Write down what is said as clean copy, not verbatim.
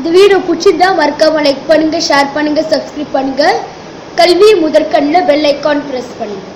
இந்த வீடியோ பிடிச்சிருந்தா மறக்காம லைக் பண்ணுங்க, ஷேர் பண்ணுங்க, சப்ஸ்கிரைப் பண்ணுங்க. கல்வி முதற்கண்ணில் பெல் ஐகான் பிரஸ் பண்ணுங்க.